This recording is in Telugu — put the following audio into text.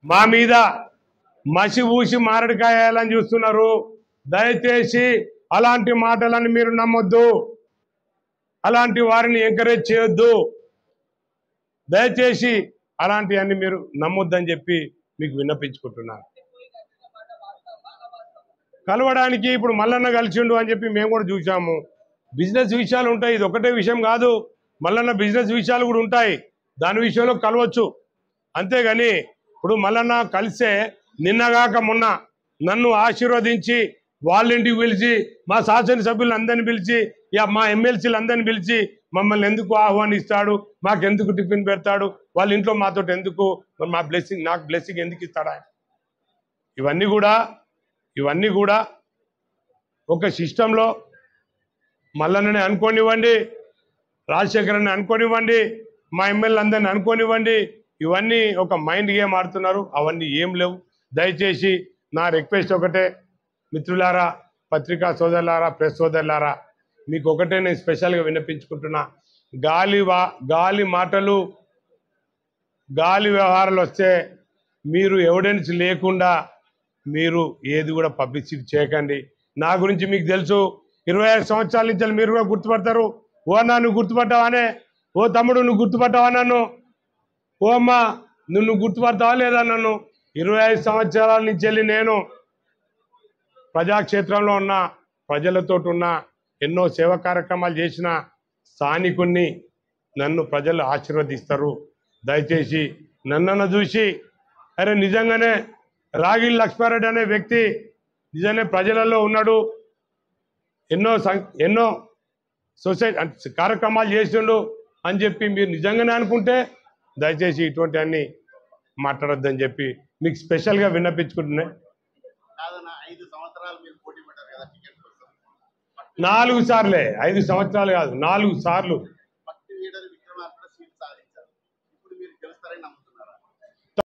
మా మీద మసి ఊసి మారడికాయాలని చూస్తున్నారు. దయచేసి అలాంటి మాటలను మీరు నమ్మొద్దు, అలాంటి వారిని ఎంకరేజ్ చేయొద్దు. దయచేసి అలాంటివన్నీ మీరు నమ్మొద్దని చెప్పి మీకు విన్నపించుకుంటున్నాను. కలవడానికి ఇప్పుడు మల్లన్న కలిసిండు అని చెప్పి మేము కూడా చూసాము. బిజినెస్ విషయాలు ఉంటాయి, ఇది ఒకటే విషయం కాదు, మల్లన్న బిజినెస్ విషయాలు కూడా ఉంటాయి, దాని విషయంలో కలవచ్చు. అంతేగాని ఇప్పుడు మల్లన్న కలిసే నిన్నగాక మొన్న నన్ను ఆశీర్వదించి వాళ్ళ ఇంటికి పిలిచి మా శాసనసభ్యులు అందరిని పిలిచి మా ఎమ్మెల్సీలు అందరిని పిలిచి మమ్మల్ని ఎందుకు ఆహ్వానిస్తాడు, మాకెందుకు టిఫిన్ పెడతాడు, వాళ్ళ ఇంట్లో మాతో ఎందుకు, మా బ్లెస్సింగ్ నాకు బ్లెస్సింగ్ ఎందుకు ఇస్తాడా? ఇవన్నీ కూడా ఒక సిస్టంలో మల్లన్నని అనుకోనివ్వండి, రాజశేఖరని అనుకోనివ్వండి, మా ఎమ్మెల్యే అందరిని అనుకోనివ్వండి, ఇవన్నీ ఒక మైండ్ గేమ్ ఆడుతున్నారు. అవన్నీ ఏం లేవు. దయచేసి నా రిక్వెస్ట్ ఒకటే, మిత్రులారా, పత్రికా సోదరులారా, ప్రెస్ సోదరులారా, మీకు ఒకటే నేను స్పెషల్గా విన్నపించుకుంటున్నా. గాలి మాటలు, గాలి వ్యవహారాలు వస్తే మీరు ఎవిడెన్స్ లేకుండా మీరు ఏది కూడా పబ్లిసిటీ చేయకండి. నా గురించి మీకు తెలుసు, 25 సంవత్సరాల నుంచి మీరు కూడా గుర్తుపడతారు. ఓ అన్నా నువ్వు గుర్తుపట్టావానే, ఓ తమ్ముడు నువ్వు గుర్తుపట్టావా నన్ను, ఓ అమ్మ నువ్వు గుర్తుపడతావా లేదా నన్ను? 25 సంవత్సరాల నుంచి వెళ్ళి నేను ప్రజాక్షేత్రంలో ఉన్న, ప్రజలతో ఉన్న, ఎన్నో సేవా కార్యక్రమాలు చేసిన స్థానికుణ్ణి. నన్ను ప్రజలు ఆశీర్వదిస్తారు. దయచేసి నన్ను చూసి అరే నిజంగానే రాగిల్ లక్ష్మారెడ్డి అనే వ్యక్తి నిజంగానే ప్రజలలో ఉన్నాడు, ఎన్నో సొసైటీ కార్యక్రమాలు చేసిండు అని చెప్పి మీరు నిజంగానే అనుకుంటే దయచేసి ఇటువంటి అన్ని మాట్లాడొద్దని చెప్పి మీకు స్పెషల్గా విన్నపించుకుంటున్నాయి. 4 సార్లే, 5 సంవత్సరాలు కాదు, 4 సార్లు.